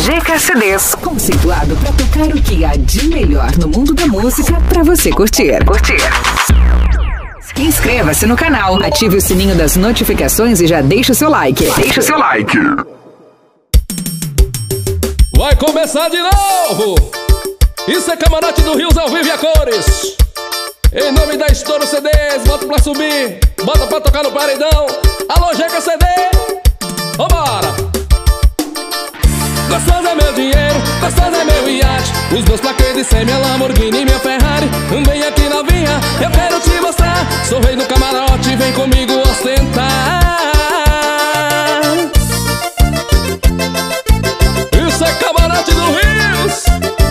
GKCDs, conceituado para tocar o que há de melhor no mundo da música para você curtir. Inscreva-se no canal, ative o sininho das notificações e já deixa o seu like. Vai começar de novo! Isso é Camarote do Rios ao vivo e a cores. Em nome da Estouro CDs, bota pra subir, bota pra tocar no paredão. Alô, GKCD, vambora! Gostoso é meu dinheiro, gostoso é meu iate. Os meus plaquetes sem minha Lamborghini e minha Ferrari. Vem aqui novinha, eu quero te mostrar. Sou rei do camarote, vem comigo ostentar. Isso é Camarote do Rios.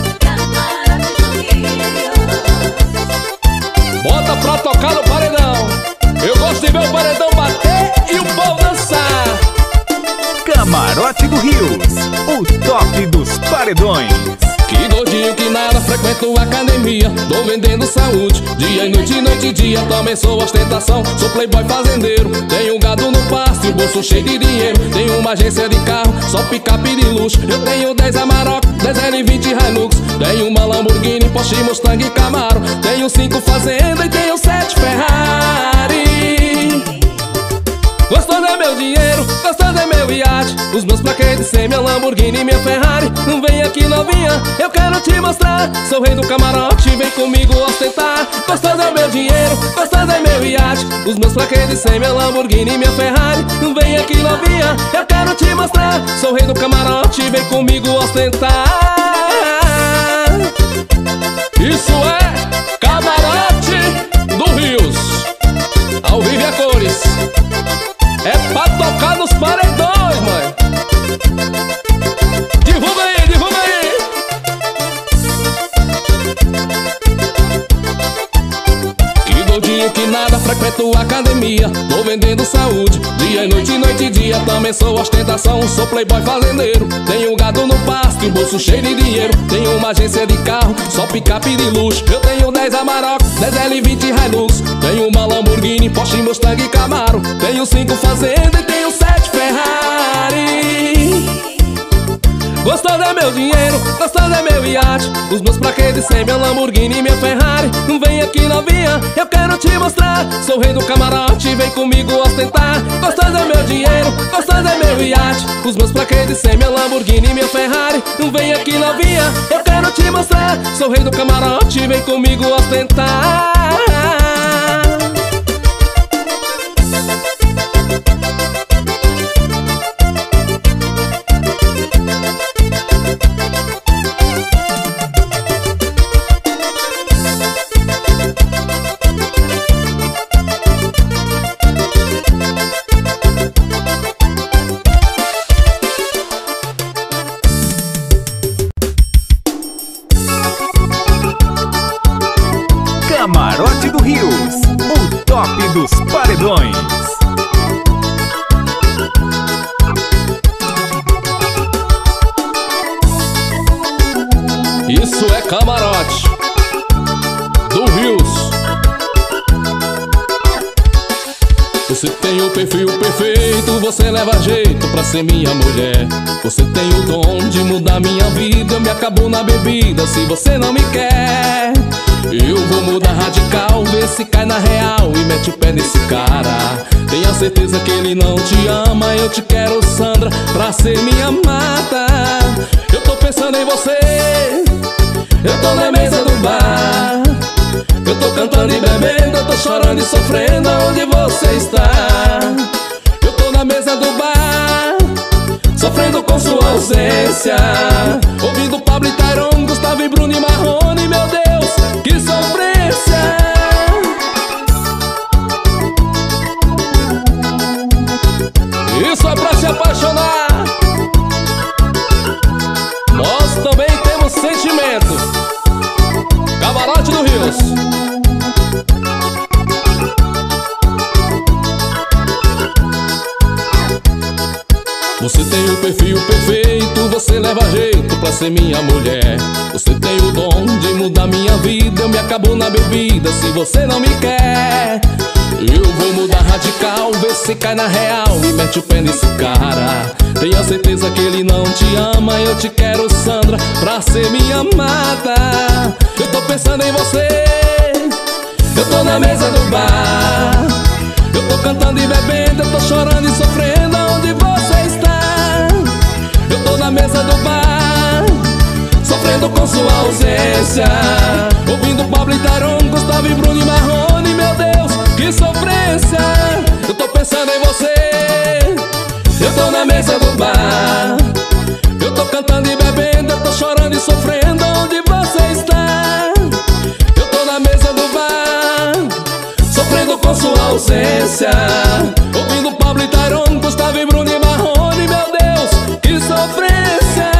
Bota pra tocar no paredão. Eu gosto de ver o paredão bater e o povo dançar. Camarote do Rios, o top dos paredões. Que gordinho que nada, frequento academia. Tô vendendo saúde, dia e noite, noite e dia. Também sou ostentação, sou playboy fazendeiro. Tenho gado no pasto e o bolso cheio de dinheiro. Tenho uma agência de carro, só picape de luxo. Eu tenho 10 Amarok, 10 L20 Hilux. Tenho uma Lamborghini, Porsche, Mustang e Camaro. Tenho 5 fazendas e tenho 7 Ferrari. Gostoso é meu dinheiro, gostoso é meu iate. Os meus plaquetes sem minha Lamborghini e minha Ferrari. Vem aqui novinha, eu quero te mostrar. Sou rei do camarote, vem comigo ostentar. Gostoso é meu dinheiro, gostoso é meu iate. Os meus plaquetes sem minha Lamborghini e minha Ferrari. Vem aqui novinha, eu quero te mostrar. Sou rei do camarote, vem comigo ostentar. Isso é Camarote do Rios, ao vivo e a cores. É pra tocar nos paredões, mãe. Divulga aí, divulga aí. Que doidinho que nada, frequento academia. Tô vendendo saúde, dia e noite, noite e dia. Também sou ostentação, sou playboy fazendeiro. Tenho gado no pasto e o bolso cheio de dinheiro. Tenho uma agência de carro, só picape de luxo. Eu tenho 10 Amarok, 10 L20 Hilux. Tenho uma Lamborghini, Porsche, Mustang e Camaro. Tenho 5 fazendas e tenho 7 Ferrari. Gostoso é meu dinheiro, gostoso é meu iate. Os meus plaquetes sem minha Lamborghini e minha Ferrari. Vem aqui novinha, eu quero te mostrar. Sou rei do camarote, vem comigo ostentar. Gostoso é meu dinheiro, gostoso é meu iate. Os meus plaquetes sem minha Lamborghini e minha Ferrari. Vem aqui novinha, eu quero te mostrar. Sou rei do camarote, vem comigo ostentar. Camarote do Rios, o top dos paredões. Isso é Camarote do Rios. Você tem o perfil perfeito, você leva jeito pra ser minha mulher. Você tem o dom de mudar minha vida, eu me acabo na bebida se você não me quer. Eu vou mudar radical, ver se cai na real e mete o pé nesse cara. Tenha certeza que ele não te ama, eu te quero, Sandra, pra ser minha amada. Eu tô pensando em você, eu tô na mesa do bar. Eu tô cantando e bebendo, eu tô chorando e sofrendo, onde você está? Eu tô na mesa do bar, sofrendo com sua ausência, ouvindo Pablo e Tyrone, Gustavo e Bruno e Marrone. Meu Deus, que sofrência! Isso é pra se apaixonar. Nós também temos sentimentos. Camarote do Rios. Você tem o perfil perfeito, você leva jeito pra ser minha mulher. Você tem o dom de mudar minha vida, eu me acabo na bebida se você não me quer. Eu vou mudar radical, vê se cai na real e mete o pé nesse cara. Tenha certeza que ele não te ama, eu te quero, Sandra, pra ser minha amada. Eu tô pensando em você, eu tô na mesa do bar. Eu tô cantando e bebendo, eu tô chorando e sofrendo. Onde você está? Eu tô na mesa do bar, sofrendo com sua ausência, ouvindo Pablo Vittar, Gustavo e Bruno e Marrone. Meu Deus, que sofrência. Eu tô pensando em você, eu tô na mesa do bar. Eu tô cantando e bebendo, eu tô chorando e sofrendo. Onde você está? Eu tô na mesa do bar, sofrendo com sua ausência, ouvindo Pablo Vittar, Gustavo e Bruno e Marrone. Meu Deus, que sofrência.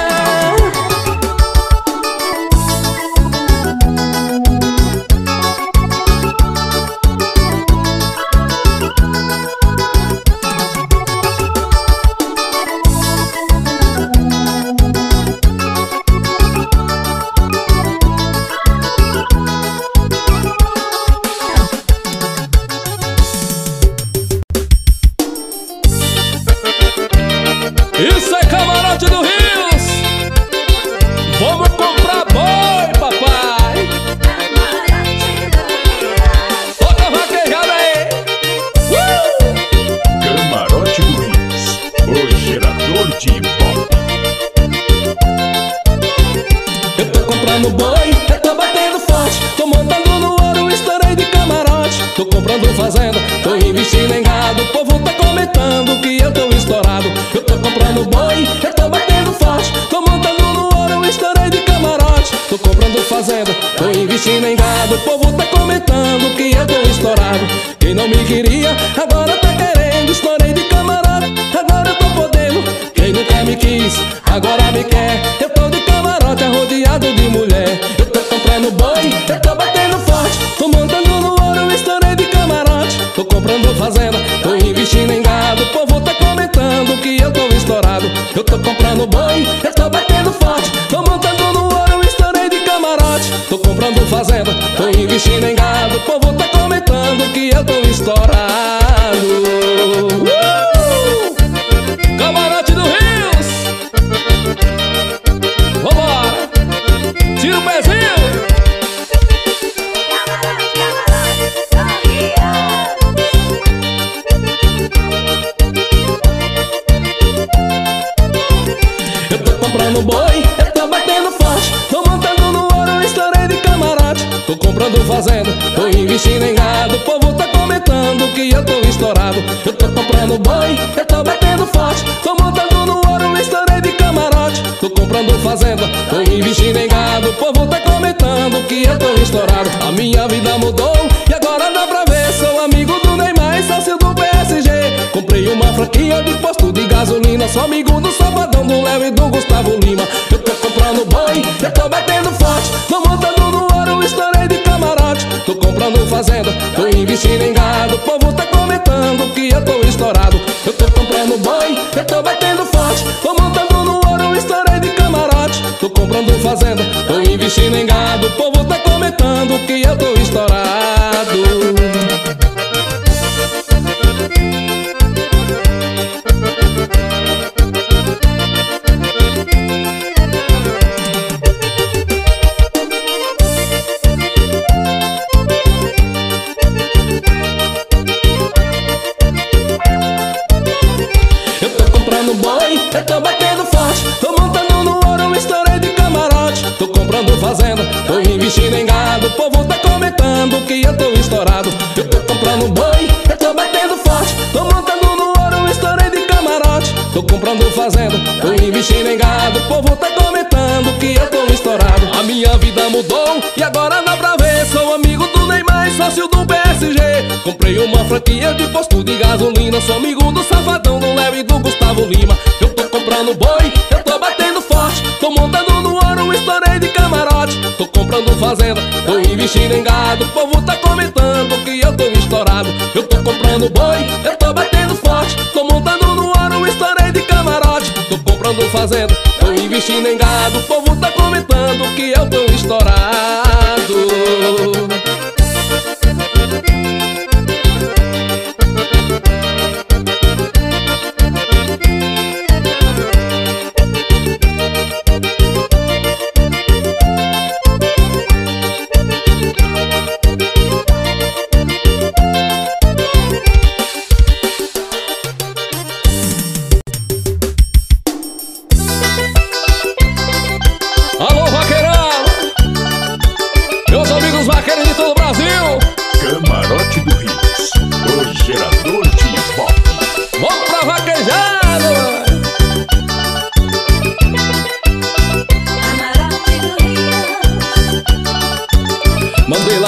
Isso é Camarote do Rios. Vamos comprar boi, papai. Toca a vaquejada aí. Camarote do Rios, o gerador de pop. Eu tô comprando boi, eu tô batendo forte, tô montando no ouro, estourei de camarote. Tô comprando fazenda, tô investindo em gado, o povo tá comentando que eu tô estourado. Eu tô comprando boi, eu tô batendo forte, tô montando no ouro, estourei de camarote. Tô comprando fazenda, tô investindo em gado, o povo tá comentando que eu tô estourado. Quem não me queria, agora tá querendo, estourei de camarote, agora eu tô podendo. Quem nunca me quis, agora me quer. Eu tô de camarote, rodeado de mulher. Eu tô comprando boi, eu tô batendo forte, tô montando no ouro, estourei de camarote. Tô comprando fazenda, tô investindo em gado, o povo tá comentando que eu tô estourado. Eu tô comprando boi, eu tô batendo forte, tô montando no ouro, estourei de camarote. Tô comprando fazenda, tô investindo em gado, o povo tá comentando que eu tô estourado. Camarote do Rios, vambora, tira o pezinho. Eu tô comprando boi, eu tô batendo forte, tô montando no ouro, estourei de camarote. Tô comprando fazenda, tô investindo em gado, o povo tá comentando que eu tô estourado. Eu tô comprando boi, eu tô batendo forte, tô montando no ouro, estourei de camarote. Tô comprando fazenda, tô investindo em gado, o povo tá comentando que eu tô estourado. A minha vida mudou e agora dá pra ver, sou amigo do Neymar e sócio do PSG. Comprei uma franquia de posto de gasolina, sou amigo do Sabadão, do Léo e do Gustavo Lima. Eu tô comprando boi, eu tô batendo forte, tô montando no ouro, estourei de camarote. Tô comprando fazenda, tô investindo em gado, o povo tá comentando que eu tô estourado. Eu tô comprando boi, eu tô batendo forte, tô montando no ouro, estourei de camarote. Tô comprando fazenda, tô investindo em gado, o povo tá comentando que eu tô estourado. Boi, eu tô batendo forte, tô montando no ouro, estourei de camarote. Tô comprando fazenda, tô investindo em gado, o povo tá comentando que eu tô estourado. Eu tô comprando boi, eu tô batendo forte, tô montando no ouro, estourei de camarote. Tô comprando fazenda, tô investindo em gado, o povo tá comentando que eu tô estourado. A minha vida mudou e agora dá pra ver, sou amigo do Neymar e sócio do PSG. Comprei uma franquia de posto de gasolina, sou amigo do Safadão, do Léo e do Gustavo Lima. Eu tô comprando boi, eu tô batendo forte, tô montando no ouro, estourei de camarote. Tô comprando fazenda, tô investindo em gado, o povo tá comentando que eu tô estourado. Eu tô comprando boi, eu tô batendo forte, tô montando no ouro, estourei de camarote. Tô comprando fazenda, tô investindo em gado, o povo tá comentando que eu tô estourado.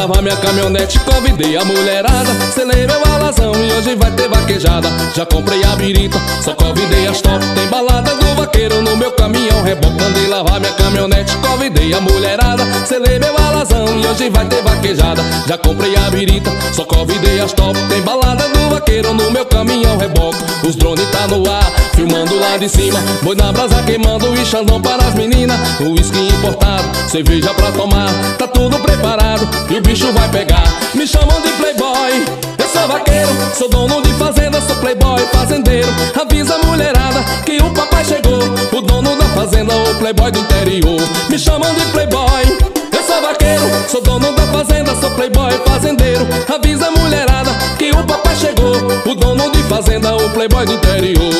lavar minha caminhonete, convidei a mulherada. Selei meu alazão e hoje vai ter vaquejada. Já comprei a birita, só convidei as top. Tem balada do vaqueiro no meu caminhão reboque. Mandei lavar minha caminhonete, convidei a mulherada. Selei meu alazão e hoje vai ter vaquejada. Já comprei a birita, só convidei as top. Tem balada do vaqueiro no meu caminhão reboque. Os drones tá no ar, filmando lá de cima. Boi na brasa queimando e xandão para as meninas. O uísque importado, cerveja pra tomar. Tá tudo preparado e o bicho vai pegar. Me chamam de playboy, eu sou vaqueiro. Sou dono de fazenda, sou playboy fazendeiro. Avisa a mulherada que o papai chegou. O dono da fazenda, o playboy do interior. Me chamam de playboy, eu sou vaqueiro. Sou dono da fazenda, sou playboy fazendeiro. Avisa a mulherada que o papai chegou. O dono de fazenda, o playboy do interior.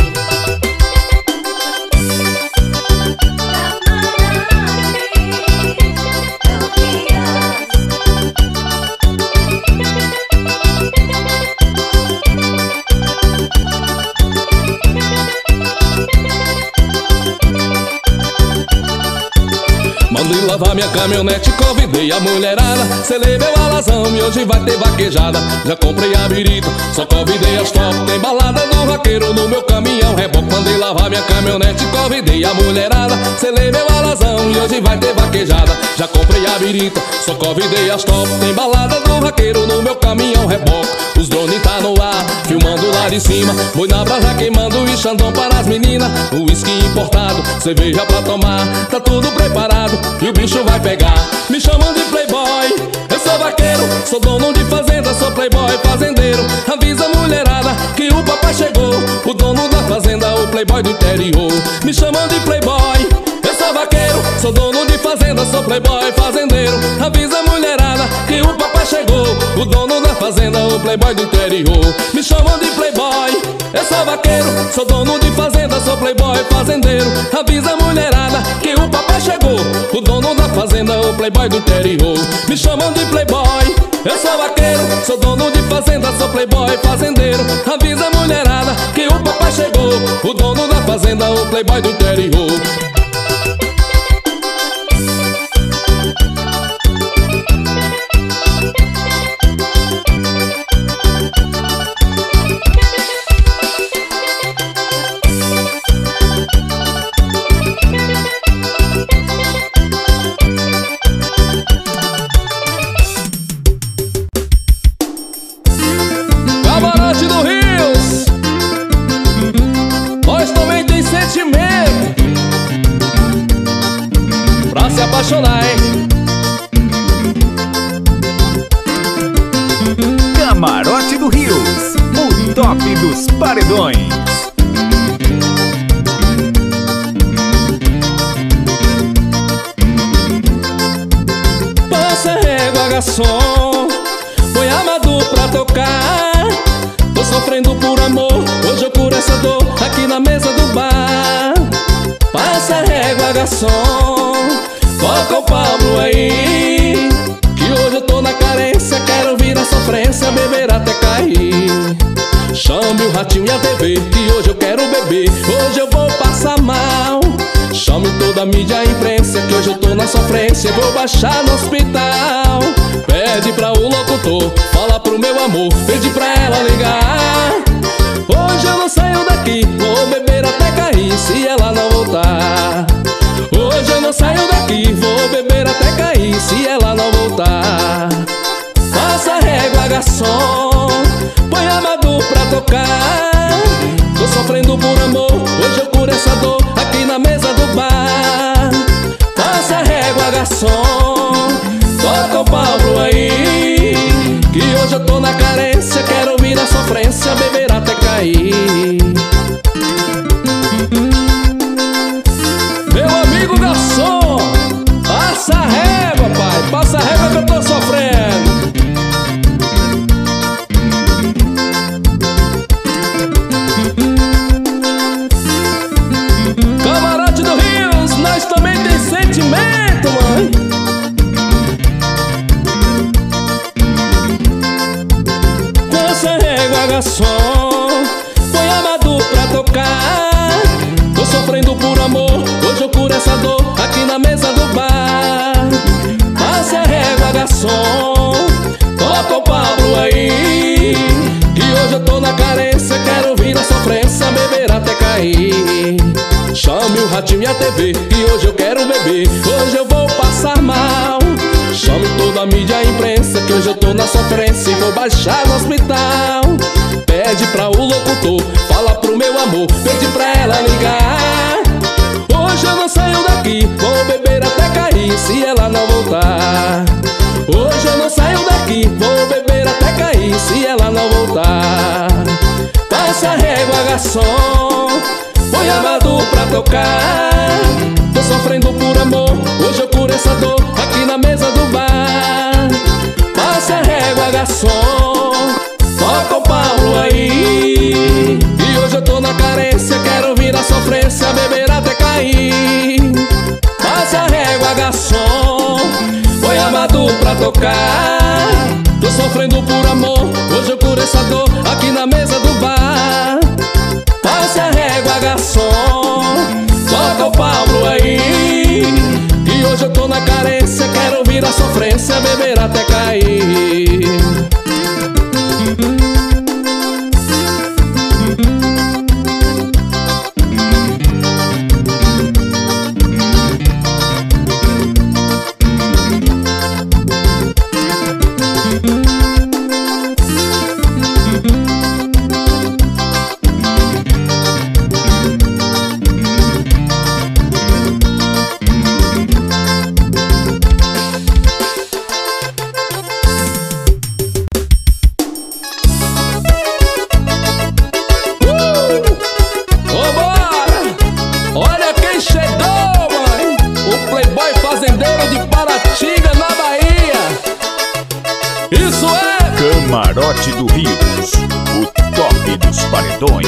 Mandei lavar minha caminhonete, convidei a mulherada. Selei meu alazão e hoje vai ter vaquejada. Já comprei a birita, só convidei as top. Tem balada do vaqueiro no meu caminhão reboque. Mandei lavar minha caminhonete, convidei a mulherada. Selei meu alazão e hoje vai ter vaquejada. Já comprei a birita, só convidei as top. Tem balada do vaqueiro no meu caminhão reboque. Os drones tá no ar, filmando lá de cima. Boi na brasa queimando e xandão para as meninas. O uísque importado, cerveja pra tomar. Tá tudo preparado e o bicho vai pegar. Me chamam de playboy, eu sou vaqueiro. Sou dono de fazenda, sou playboy fazendeiro. Avisa a mulherada que o papai chegou. O dono da fazenda, o playboy do interior. Me chamam de playboy, eu sou vaqueiro. Sou dono de fazenda, sou playboy fazendeiro. Avisa a mulherada que o papai chegou. O dono da fazenda, o playboy do interior. Me chamam de playboy, eu sou vaqueiro. Sou dono de fazenda, sou playboy fazendeiro. Avisa a mulherada que o papai chegou. O dono da fazenda, o playboy do interior. Me chamam de playboy, eu sou vaqueiro. Sou dono de fazenda, sou playboy fazendeiro. Avisa a mulherada que o papai chegou. O dono da fazenda, o playboy do interior. Camarote do Rios, nós também tem sentimento pra se apaixonar, hein? Camarote do Rios, o top dos paredões. Passa régua, garçom, põe amador pra tocar. Tô sofrendo por amor, hoje eu curo essa dor aqui na mesa do bar. Passa régua, garçom, toca o Pablo aí, que hoje eu tô na carência, quero vir na sofrência, beber até cair. Chame o Ratinho e a TV, que hoje eu quero beber, hoje eu vou passar mal. Chame toda a mídia e a imprensa, que hoje eu tô na sofrência, vou baixar no hospital. Pede pra o locutor, fala pro meu amor, pede pra ela ligar. Hoje eu não saio daqui, vou beber até cair, se ela não voltar. Hoje eu não saio daqui, vou beber até cair, se ela não voltar. Passa régua, garçom, põe amador pra tocar. Tô sofrendo por amor, hoje eu curo essa dor aqui na mesa do bar. Passa régua, garçom, toca o Pablo aí, que hoje eu tô na carência, quero vir na sofrência, beber até cair. Meu amigo garçom, passa a régua, pai, passa a régua que eu tô sofrendo. Camarote do Rios, nós também tem sentimento, mãe. Passa a régua, garçom, põe a bati minha TV e hoje eu quero beber. Hoje eu vou passar mal. Chame toda a mídia e a imprensa que hoje eu tô na sofrência e vou baixar no hospital. Pede pra o locutor, fala pro meu amor, pede pra ela ligar. Hoje eu não saio daqui, vou beber até cair se ela não voltar. Hoje eu não saio daqui, vou beber até cair se ela não voltar. Passa a régua, garçom, põe Amador pra tocar. Tô sofrendo por amor, hoje eu curo essa dor aqui na mesa do bar. Passa a régua, garçom, toca o Paulo aí. E hoje eu tô na carência, quero vir a sofrência, beber até cair. Passa a régua, garçom, põe Amador pra tocar. Tô sofrendo por amor, hoje eu curo essa dor aqui na mesa do bar. Passa a régua, garçom, toca o Pablo aí. E hoje eu tô na carência, quero ouvir a sofrência, beber até cair. Camarote do Rios, o top dos paredões.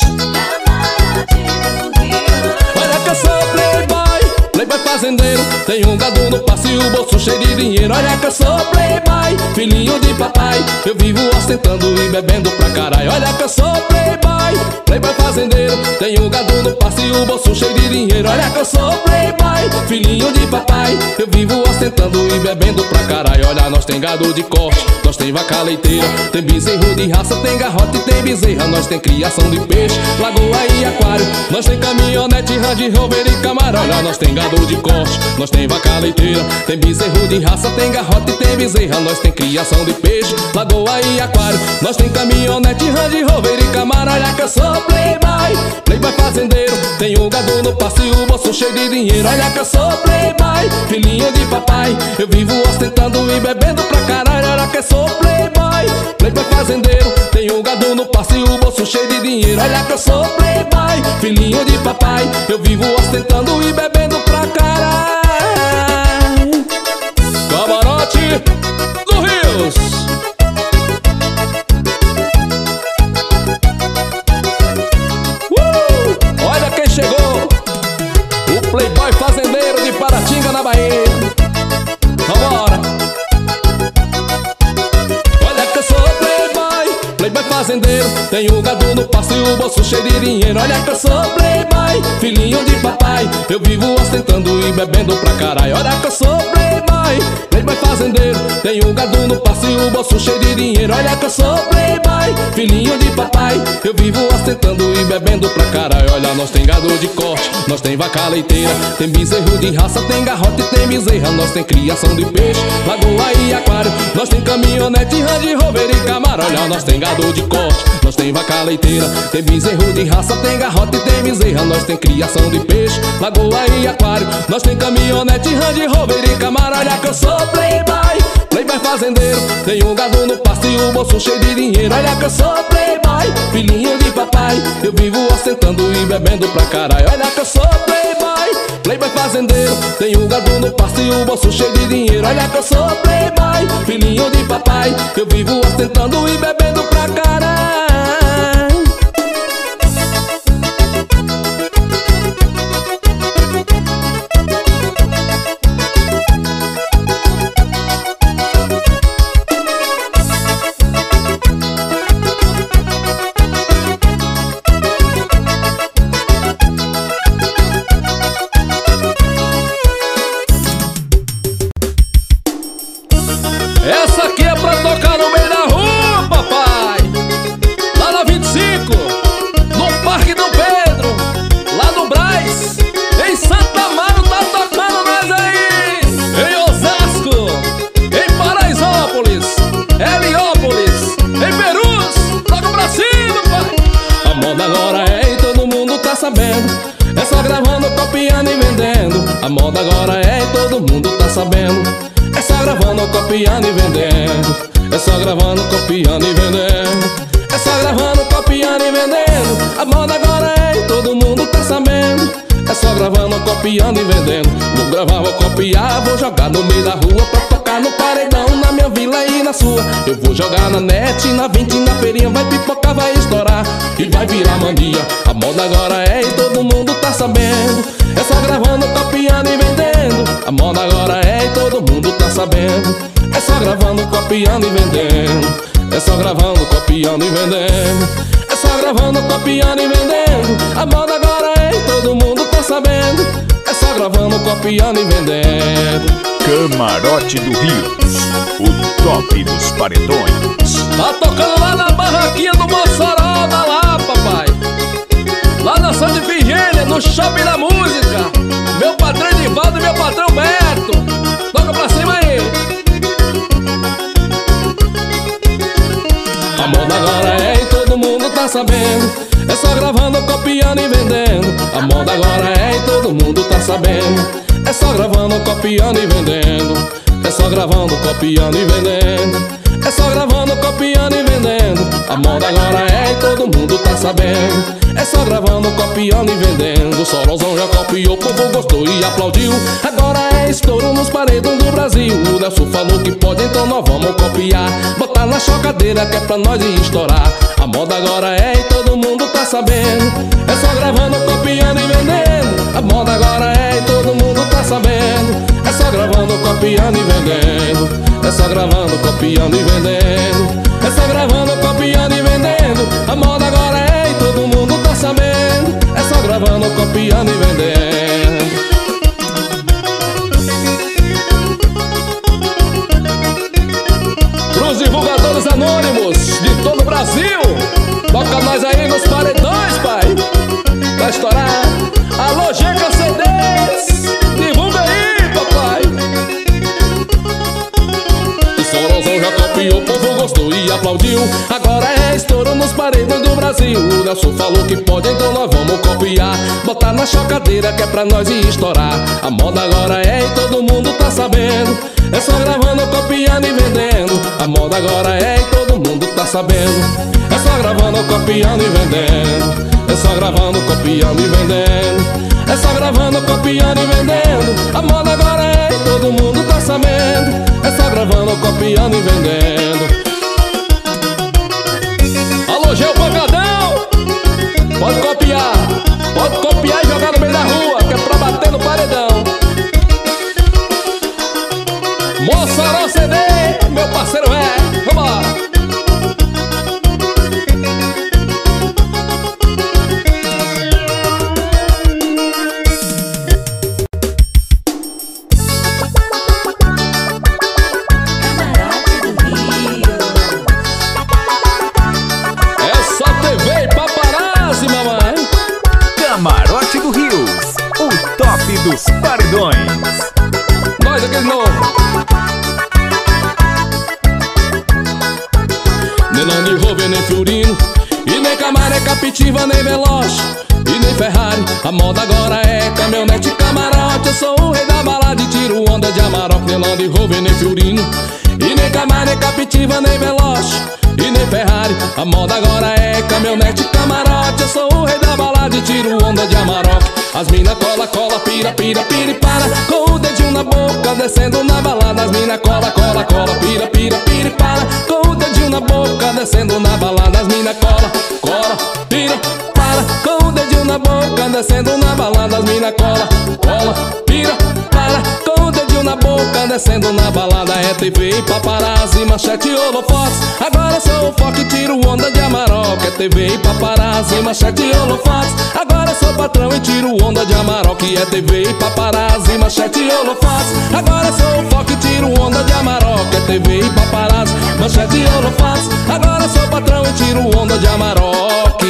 Olha que eu sou playboy, playboy fazendeiro. Tenho um gado no passe e o bolso cheio de dinheiro. Olha que eu sou playboy, filhinho de papai. Eu vivo ostentando e bebendo pra caralho. Olha que eu sou playboy, playboy fazendeiro. Tenho um gado no passe e o bolso cheio de dinheiro. Olha que eu sou playboy, filhinho de papai. Eu vivo ostentando e bebendo pra caralho. Olha, nós tem gado de corte, nós tem vaca leiteira, tem bezerro de raça, tem garrote e tem bezerra. Nós tem criação de peixe, lagoa e aquário. Nós tem caminhonete, Range Rover e Camaro. Olha, nós tem gado de corte, nós tem vaca leiteira, tem bezerro de raça, tem garrote e tem bezerra. Nós tem criação de peixe, lagoa e aquário. Nós tem caminhonete, Range Rover e Camaro. Olha que eu sou playboy, playboy fazendeiro. Tenho gado no passe e o bolso cheio de dinheiro. Olha que eu sou playboy, filhinho de papai. Eu vivo ostentando e bebendo pra caralho. Olha que eu sou playboy, playboy fazendeiro. Tenho gado no passe e o bolso cheio de dinheiro. Olha que eu sou playboy, filhinho de papai. Eu vivo ostentando e bebendo pra caralho. Camarote do Rios. Olha quem chegou, o playboy fazendeiro de Paratinga, na Bahia. Vambora. Olha que eu sou playboy, playboy fazendeiro. Tenho um gado no passe e o bolso cheio de dinheiro. Olha que eu sou playboy, filhinho de papai. Eu vivo ostentando e bebendo pra caralho. Olha que eu sou playboy, playboy fazendeiro. Tenho um gado no passe e o bolso cheio de dinheiro. Olha que eu sou playboy, filhinho de papai. Eu vivo ostentando e bebendo pra caralho. Olha, nós tem gado de corte, nós tem vaca leiteira, tem bezerro de raça, tem garrote e tem bezerra. Nós tem criação de peixe, lagoa e aquário. Nós tem caminhonete, Range Rover e Camaro. Olha, nós tem gado de corte, nós tem vaca leiteira, tem bezerro de raça, tem garrote e tem bezerra. Nós tem criação de peixe, lagoa e aquário. Nós tem caminhonete, Range Rover e Camaro. Olha que eu sou playboy, playboy fazendeiro. Tenho um gado no passe e o bolso cheio de dinheiro. Olha que eu sou playboy, filhinho de papai. Eu vivo ostentando e bebendo pra caralho. Olha que eu sou playboy, playboy fazendeiro. Tenho um gado no passe e o bolso cheio de dinheiro. Olha que eu sou playboy, filhinho de papai. Eu vivo ostentando e bebendo pra caralho. Essa aqui é pra tocar no meio da rua, papai. moda agora é e todo mundo tá sabendo. É só gravando, copiando e vendendo. É só gravando, copiando e vendendo. É só gravando, copiando e vendendo. A moda agora é e todo mundo tá sabendo. É só gravando, copiando e vendendo. Vou gravar, vou copiar, vou jogar no meio da rua pra tocar no paredão, na minha vila e na sua. Eu vou jogar na net, na 20, na feirinha, vai pipocar, vai estourar e vai virar mania. A moda agora é e todo mundo tá sabendo. É só gravando, copiando e vendendo. A moda agora é e todo mundo tá sabendo. É só gravando, copiando e vendendo. É só gravando, copiando e vendendo. É só gravando, copiando e vendendo. A moda agora é e todo mundo tá sabendo. É só gravando, copiando e vendendo. Camarote do Rios, o top dos paredões. Tá tocando lá na barraquinha do Mossoró, tá lá, papai. Lá na Santa Efigênia, no Shopping da Música. Meu patrão Edivaldo e meu patrão Beto. Toca pra cima aí. A moda agora é e todo mundo tá sabendo. É só gravando, copiando e vendendo. A moda agora é e todo mundo tá sabendo. É só gravando, copiando e vendendo. É só gravando, copiando e vendendo. É só gravando, copiando e vendendo. A moda agora é e todo mundo tá sabendo. É só gravando, copiando e vendendo. O Sorozão já copiou, o povo gostou e aplaudiu. Agora é estouro nos paredões do Brasil. O Nelson falou que pode, então nós vamos copiar. Botar na chocadeira que é pra nós estourar. A moda agora é e todo mundo tá sabendo. É só gravando, copiando e vendendo. A moda agora é e todo mundo tá sabendo. É só gravando, copiando e vendendo. É só gravando, copiando e vendendo. É só gravando, copiando e vendendo. A moda agora é e todo mundo tá sabendo. É só gravando, copiando e vendendo. Pros divulgadores anônimos de todo o Brasil, toca nós aí nos paredões, pai. Vai estourar. Alô, GK CDs, divulga aí, papai. O Sorozão já copiou, o povo gostou e aplaudiu. Agora é estouro nos paredões do Brasil. O Nelson falou que pode, então nós vamos copiar. Botar na chocadeira que é pra nós estourar. A moda agora é e todo mundo tá sabendo. É só gravando, copiando e vendendo. A moda agora é e todo mundo tá sabendo. É só gravando, copiando e vendendo. É só gravando, copiando e vendendo. É só gravando, copiando e vendendo. A moda agora é e todo mundo tá sabendo. É só gravando, copiando e vendendo. Alô, Geo Pancadão, pode copiar e jogar no meio da rua, que é pra bater no paredão. Mossoró CD, meu parceiro é, vambora. Camarote do Rios, o top dos paredões. Nós aqui de novo. Nem Land Rover, nem Fiorino, e nem Camaro, é Capitiva, nem Veloz, e nem Ferrari. A moda agora é caminhonete, camarote. Eu sou o rei da balada e tiro onda de Amarok. Nem Land Rover, nem Fiorino, e nem Camaro, nem Capitiva, nem Veloz, e nem Ferrari. A moda agora é caminhonete, camarote. Eu sou o rei da balada e tiro onda de Amarok. As mina cola, cola, pira, pira, pira e para, com o dedinho na boca, descendo na balada. As mina cola, cola, cola, pira, pira, pira e para, com o dedinho na boca, descendo na balada. As mina cola, cola, pira, para, com o dedinho na boca, descendo na balada. As mina cola, cola, pira, para, com o dedinho na boca, descendo na balada. É TV e paparazzi, manchete e holofotes. Agora sou o foco e tiro onda de Amarok. É TV e paparazzi, manchete e holofotes. Agora sou patrão e tiro onda de Amarok. É TV e paparazzi, manchete e holofotes. Agora sou o foco e tiro onda de Amarok. É TV e paparazzi, manchete e holofotes. Agora sou patrão e tiro onda de Amarok.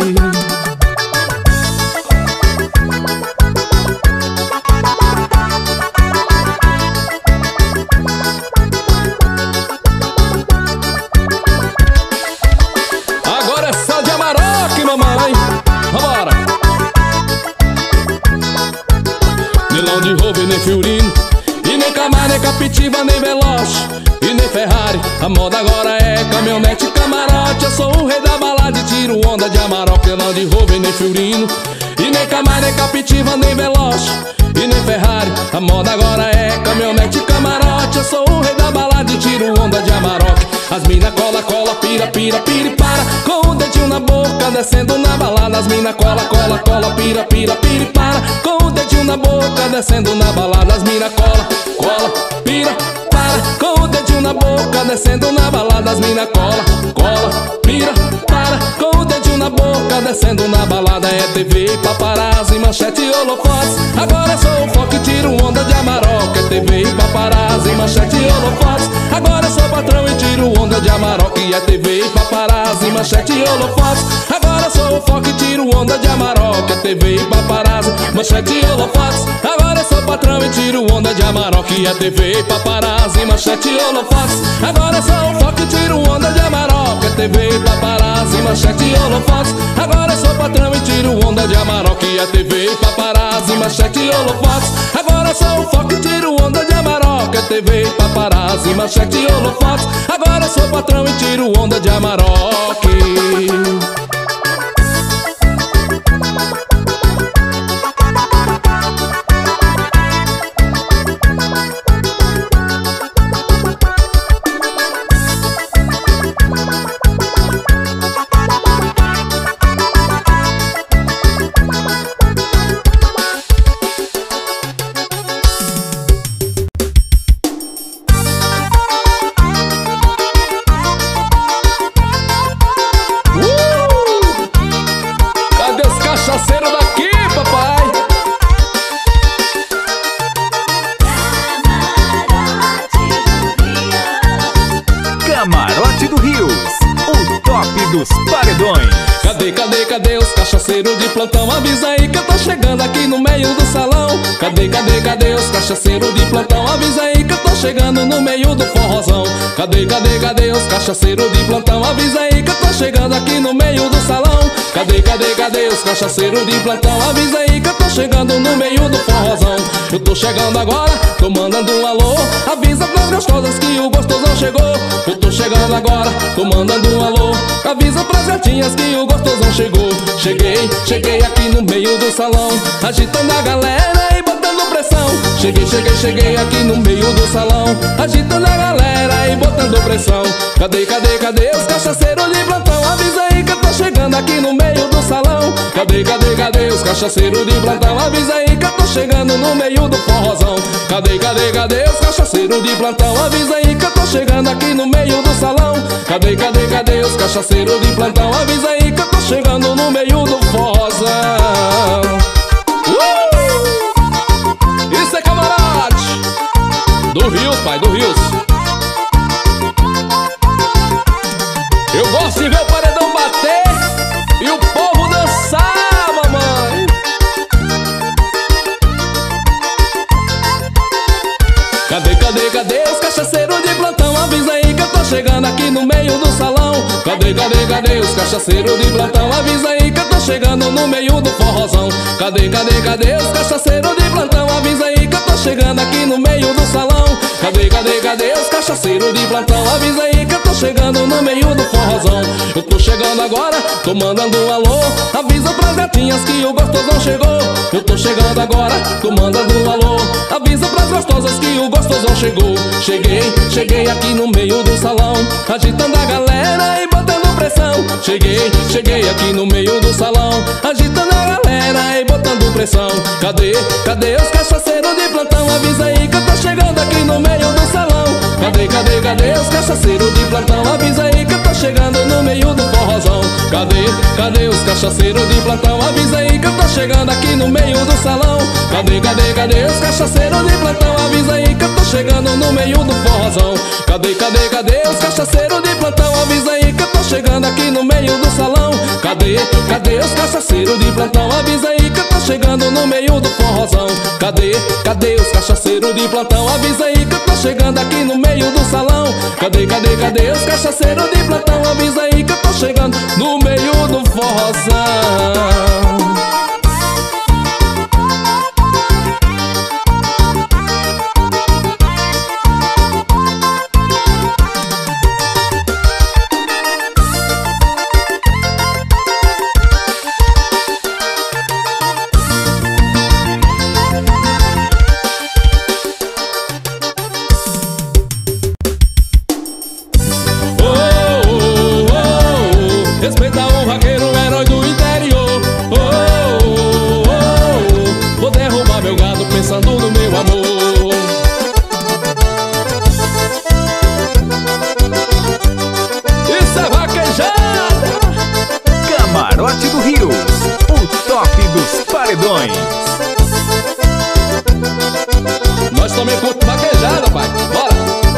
Agora é só de Amarok, mamãe. Vambora. Nem Land Rover, nem Fiorino. E nem Camaro, nem Captiva, nem Veloz e nem Ferrari. A moda agora é caminhonete, camarote. Eu sou o rei da balada e tiro onda de Amarok, Land Rover, nem Fiorino. E nem Camaro, nem Captiva, nem Veloz e nem Ferrari. A moda agora é caminhonete, camarote. Eu sou o rei da balada e tiro onda de Amarok. As mina cola, cola, pira, pira, pira e para, com o dedinho na boca, descendo na balada. As mina cola, cola, cola, pira, pira, pira e para, com o dedinho na boca, descendo na balada. As mina cola, cola, pira, para, com o dedinho na boca, descendo na balada. As mina cola, cola, pira, para, com o dedinho na boca, descendo na balada. É TV, paparazzi, manchete e holofotes. Agora sou o foco e tiro onda de Amarok. É TV, paparazzi, manchete e holofotes. Agora sou patrão e tiro onda de Amarok. É TV, paparazzi, manchete e holofotes. Agora sou o foco e tiro onda de Amarok. É TV, paparazzi, manchete e holofotes. Agora sou patrão e tiro onda de Amarok. É TV, paparazzi, manchete e holofotes. Agora sou o foco e tiro onda de Amarok. É TV, paparazzi, manchete e holofotes. Agora sou patrão e tiro onda de Amarok. É TV, paparazzi, manchete e holofotes. Agora sou o foco e tiro onda de Amarok. É TV, paparazzi, manchete e holofotes. Agora sou patrão e tiro onda de Amarok. Cachaceiro daqui, papai. Camarote do Rios, o top dos paredões. Cadê, cadê, cadê os cachaceiros de plantão? Avisa aí que eu tô chegando aqui no meio do salão. Cadê, cadê, cadê os cachaceiros de plantão? Avisa aí que eu tô chegando no meio do forrozão. Cadê, cadê, cadê os cachaceiros de plantão? Avisa aí que eu tô chegando aqui no meio do salão. Cadê, cadê, cadê os cachaceiros de plantão? Avisa aí que eu tô chegando no meio do forrozão. Eu tô chegando agora, tô mandando um alô. Avisa pras gostosas que o gostosão chegou. Eu tô chegando agora, tô mandando um alô. Avisa pras gatinhas que o gostosão chegou. Cheguei, cheguei aqui no meio do salão, agitando a galera e botando pressão. Cheguei, cheguei, cheguei aqui no meio do salão, agitando a galera e botando pressão. Cadê, cadê, cadê os cachaceiros de plantão? Avisa aí que eu tô chegando aqui no meio do salão. Cadê, cadê, cadê os cachaceiros de plantão? Avisa aí que eu tô chegando no meio do forrozão. Cadê, cadê, cadê os cachaceiros de plantão? Avisa aí que eu tô chegando aqui no meio do salão. Cadê, cadê, cadê os cachaceiros de plantão? Avisa aí que eu tô chegando no meio do forrozão. Isso é camarade do Rios, pai, do Rios. Eu gosto de ver o paredão bater e o povo dançar, mamãe. Cadê, cadê, cadê os cachaceiros de plantão? Avisa aí que eu tô chegando aqui no meio do salão. Cadê, cadê, cadê os cachaceiros de plantão? Avisa aí que eu tô chegando no meio do forrozão. Cadê, cadê, cadê os cachaceiros de plantão? Avisa aí que eu tô chegando aqui no meio do salão. Cadê, cadê, cadê os cachaceiros de plantão? Avisa aí que eu tô chegando no meio do forrozão. Eu tô chegando agora, tô mandando um alô. Avisa pras gatinhas que o gostosão chegou. Eu tô chegando agora, tô mandando um alô. Avisa pras gostosas que o gostosão chegou. Cheguei, cheguei aqui no meio do salão, agitando a galera e botando pressão. Cheguei, cheguei aqui no meio do salão, agitando a galera e botando pressão. Cadê, cadê os cachaceiros de plantão? Avisa aí que eu tô chegando aqui no meio do salão. Cadê, cadê, cadê os cachaceiros de plantão? Avisa aí que eu tô chegando no meio do forrozão. Cadê, cadê os cachaceiros de plantão? Avisa aí que eu tô chegando aqui no meio do salão. Cadê, cadê, cadê os cachaceiros de plantão? Avisa aí que eu tô chegando no meio do forrozão. Cadê, cadê, cadê os cachaceiros de plantão? Avisa aí que eu tô chegando aqui no meio do salão. Cadê, cadê os cachaceiros de plantão? Avisa aí que eu tô chegando no meio do forrozão. Cadê, cadê os cachaceiros de plantão? Avisa aí que eu tô chegando aqui no meio do salão. Cadê, cadê, cadê os cachaceiros de plantão? Avisa aí que eu tô chegando no meio do forrozão. Nós também curto vaquejada, pai. Bora!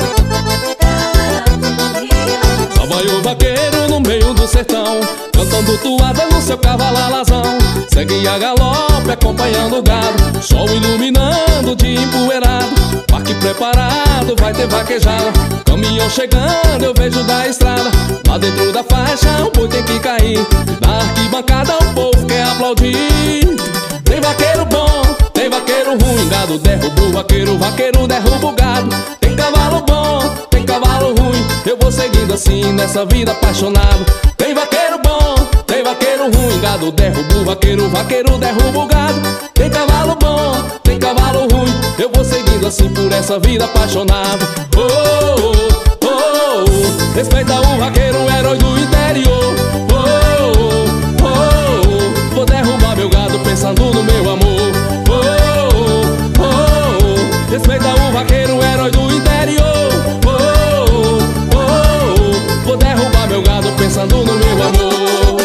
Lá vai o vaqueiro no meio do sertão, cantando toada no seu cavalo alazão. Segue a galope acompanhando o gado, sol iluminando o dia empoeirado. Parque preparado, vai ter vaquejada. Caminhão chegando, eu vejo da estrada. Lá dentro da faixa o boi tem que cair. Na arquibancada o povo quer aplaudir. Tem vaqueiro bom, tem vaqueiro ruim. Gado derruba o vaqueiro, vaqueiro derruba o gado. Tem cavalo bom, tem cavalo ruim. Eu vou seguindo assim nessa vida apaixonado. Tem vaqueiro bom, tem vaqueiro ruim. Gado derruba o vaqueiro, vaqueiro derruba o gado. Tem cavalo bom, tem cavalo ruim. Eu vou seguindo assim por essa vida apaixonado. Oh, oh, oh, oh. Respeita o vaqueiro, o herói do interior. Oh, oh, oh. Vou derrubar meu gado pensando no meu amor. Oh, oh, oh. Respeita o vaqueiro, o herói do interior. Oh, oh, oh. Vou derrubar meu gado pensando no meu amor.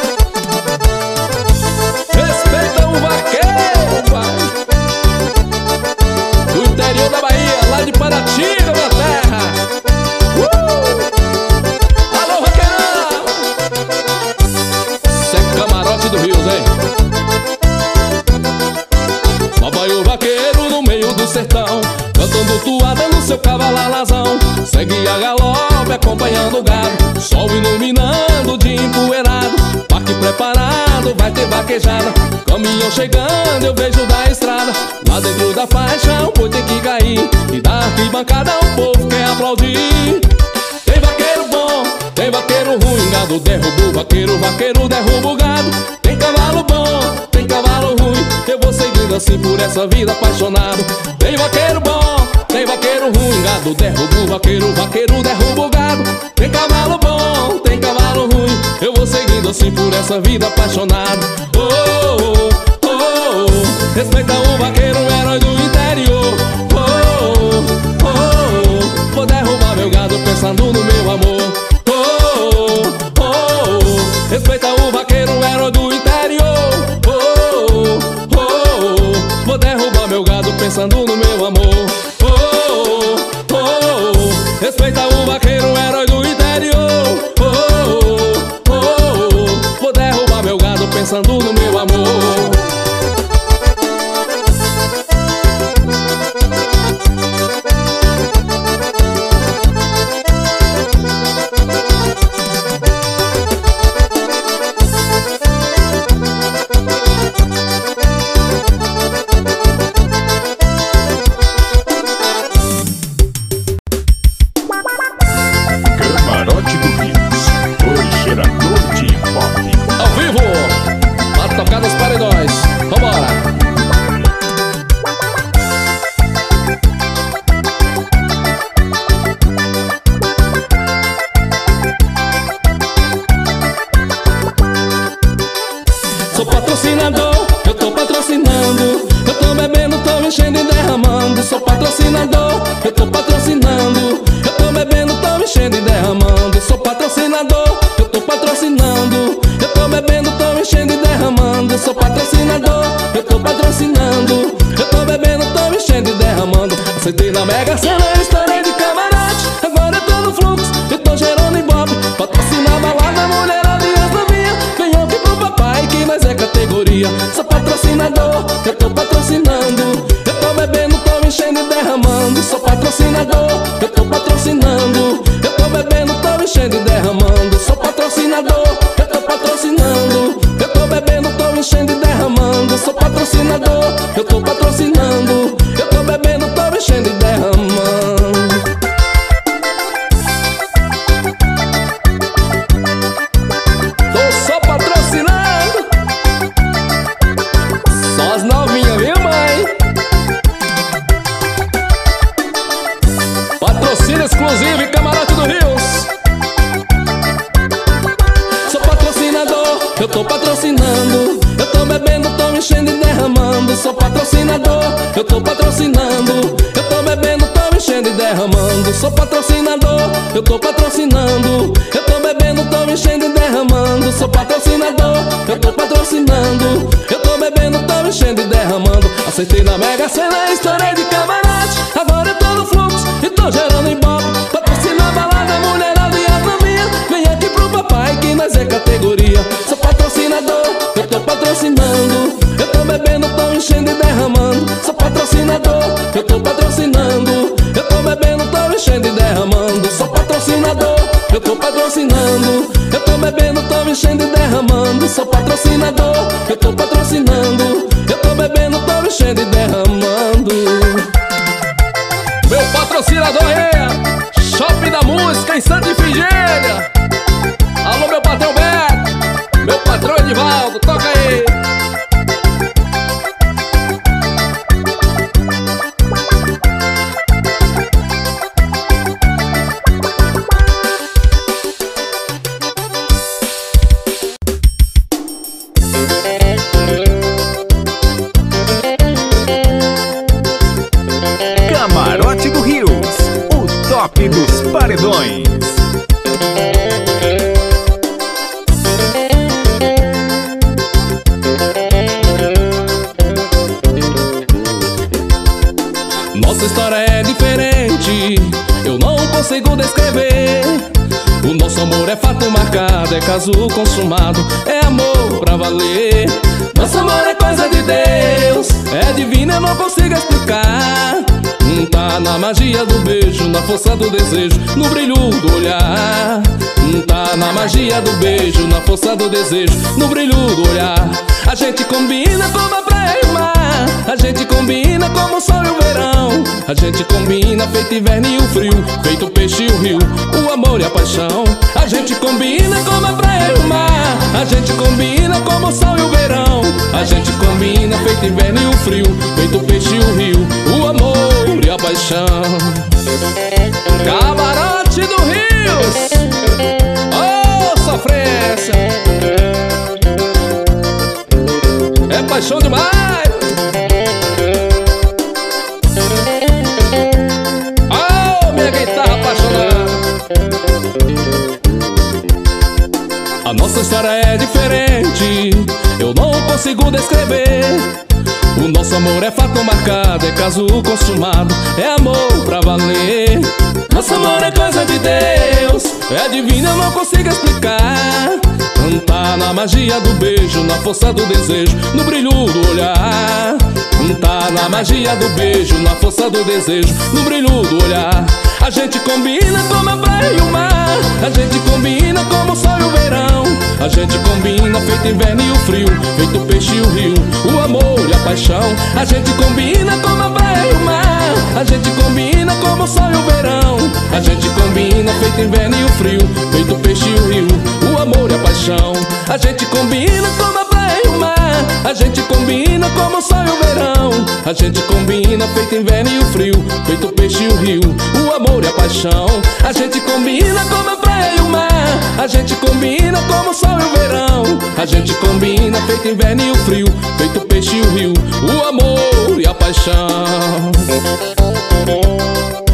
Respeita o vaqueiro, pai, do interior da Bahia, lá de Paratinga, minha terra. Alô, vaqueirão! Cê é camarote do Rios, hein? Lá vai o vaqueiro no meio do sertão, cantando toada no seu cavalo alazão. Segue a galope acompanhando o gado, sol iluminando o dia empoeirado. Parque preparado, vai ter vaquejada. Caminhão chegando, eu vejo da estrada. Lá dentro da faixa o boi tem que cair. E da arquibancada o povo quer aplaudir. Tem vaqueiro bom, tem vaqueiro ruim. Gado derruba o vaqueiro, vaqueiro derruba o gado. Tem cavalo bom, tem cavalo ruim. Eu vou seguindo assim por essa vida apaixonado. Tem vaqueiro bom, tem vaqueiro ruim. Gado derruba o vaqueiro, vaqueiro derruba o gado. Tem cavalo bom, tem cavalo ruim. Eu vou seguindo assim por essa vida apaixonado. Oh, oh, oh, oh. Respeita o vaqueiro, o herói do interior. Oh, oh, oh. Vou derrubar meu gado pensando no meu amor. Oh, oh, oh. Respeita o vaqueiro, o herói do interior. Oh, oh, oh. Vou derrubar meu gado pensando no meu amor. Oh, oh, oh. Respeita o vaqueiro, o herói do interior. Oh, oh, oh. Vou derrubar meu gado pensando no meu amor. Camarote do Rios, o gerador de pop. Ao vivo, pra tocar nos paredões. Vambora! Sou patrocinador, eu tô patrocinando. Eu tô bebendo, tô enchendo e derramando. Sou patrocinador, eu tô patrocinando. Eu tô bebendo, tô enchendo e derramando. Sou patrocinador, eu tô patrocinando. Eu tô bebendo, tô enchendo e derramando. Sou patrocinador, eu tô patrocinando. Eu tô bebendo, tô enchendo e derramando. Acertei na Mega Sena, estourei de camarote. Agora eu tô no fluxo, eu tô gerando ibope. Patrocinar balada, mulherada e as novinhas. Venham aqui pro papai que nós é categoria. Sou patrocinador, eu tô patrocinando. Eu tô bebendo, tô enchendo e derramando. Sou patrocinador, eu tô patrocinando. Eu tô bebendo, tô enchendo e derramando. Sou patrocinador, eu tô patrocinando. Eu tô bebendo, tô enchendo e derramando. Sou patrocinador, eu tô patrocinando. Eu tô bebendo, tô enchendo e derramando. Tô só patrocinando. Só as novinhas, viu, mãe? Patrocínio exclusivo e Camarote do Rios. Sou patrocinador, eu tô patrocinando. Eu tô bebendo, tô enchendo e derramando. Sou patrocinador, eu tô patrocinando. Eu tô bebendo, tô enchendo e derramando. Sou patrocinador, eu tô patrocinando. Eu tô bebendo, tô enchendo e derramando. Sou patrocinador, eu tô patrocinando. Eu tô bebendo, tô enchendo e derramando. Acertei na Mega Sena, estourei de camarote. patrocinando. Eu tô bebendo, tô enchendo e derramando. Sou patrocinador, eu tô patrocinando. Eu tô bebendo, tô enchendo e derramando. Sou patrocinador, eu tô patrocinando. Eu tô bebendo, tô enchendo e derramando. Meu patrocinador é Shopping da Música em Santa Ifigênia. Alô, meu patrão Beto, meu patrão Edivaldo, toca aí. Camarote do Rios, o top dos paredões. Nossa história é diferente, eu não consigo descrever. O nosso amor é fato marcado, é caso consumado, é amor pra valer. Nosso amor é coisa de Deus, é divino, eu não consigo explicar. Tá na magia do beijo, na força do desejo, no brilho do olhar. Tá na magia do beijo, na força do desejo, no brilho do olhar. A gente combina como a praia e o mar, a gente combina como o sol e o verão. A gente combina feito inverno e o frio, feito o peixe e o rio, o amor e a paixão. A gente combina como a praia e o mar, a gente combina como o sol e o verão. A gente combina feito inverno e o frio, feito o peixe e o rio, o amor e a paixão. Camarote do Rios, oh, sofrência, é paixão demais. Oh, minha guitarra apaixonada. A nossa história é diferente, eu não consigo descrever. O nosso amor é fato marcado, é caso consumado, é amor pra valer. Nosso amor é coisa de Deus, é divino, eu não consigo explicar. Tá na magia do beijo, na força do desejo, no brilho do olhar. Tá na magia do beijo, na força do desejo, no brilho do olhar. A gente combina como a praia e o mar, a gente combina como o sol e o verão. A gente combina feito inverno e o frio, feito o peixe e o rio, o amor e a paixão. A gente combina como a praia e o mar, a gente combina como o sol e o verão. A gente combina feito inverno e o frio, feito o peixe e o rio, o amor e a paixão. A gente combina como a praia e o mar, a gente combina como o sol e o verão. A gente combina feito inverno e o frio, feito o peixe e o rio, o amor e a paixão. A gente combina como a praia e o mar, a gente combina como o sol e o verão. A gente combina feito inverno e o frio, feito o peixe e o rio, o amor e a paixão.